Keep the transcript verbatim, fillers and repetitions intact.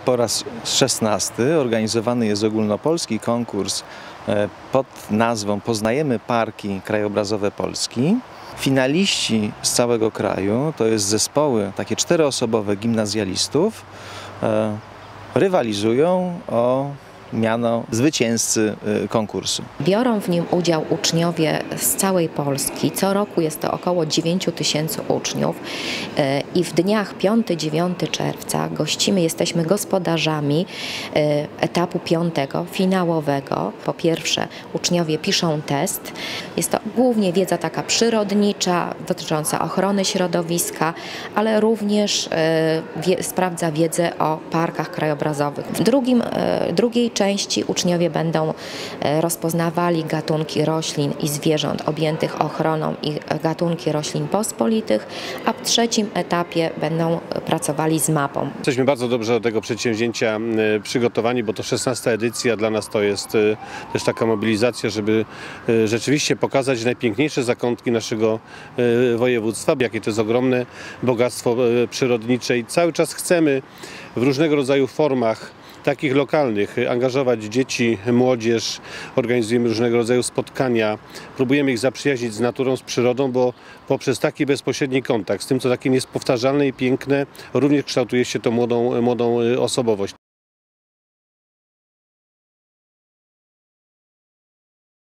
po raz szesnasty organizowany jest ogólnopolski konkurs pod nazwą Poznajemy Parki Krajobrazowe Polski. Finaliści z całego kraju, to jest zespoły takie czteroosobowe gimnazjalistów, rywalizują o miano zwycięzcy konkursu. Biorą w nim udział uczniowie z całej Polski. Co roku jest to około dziewięć tysięcy uczniów i w dniach piątego do dziewiątego czerwca gościmy, jesteśmy gospodarzami etapu piątego, finałowego. Po pierwsze uczniowie piszą test. Jest to głównie wiedza taka przyrodnicza, dotycząca ochrony środowiska, ale również wie, sprawdza wiedzę o parkach krajobrazowych. W drugim, drugiej części uczniowie będą rozpoznawali gatunki roślin i zwierząt objętych ochroną i gatunki roślin pospolitych, a w trzecim etapie będą pracowali z mapą. Jesteśmy bardzo dobrze do tego przedsięwzięcia przygotowani, bo to szesnasta edycja, dla nas to jest też taka mobilizacja, żeby rzeczywiście pokazać najpiękniejsze zakątki naszego województwa, jakie to jest ogromne bogactwo przyrodnicze i cały czas chcemy w różnego rodzaju formach takich lokalnych angażować dzieci, młodzież, organizujemy różnego rodzaju spotkania, próbujemy ich zaprzyjaźnić z naturą, z przyrodą, bo poprzez taki bezpośredni kontakt z tym, co takie niespowtarzalne i piękne, również kształtuje się to młodą, młodą osobowość.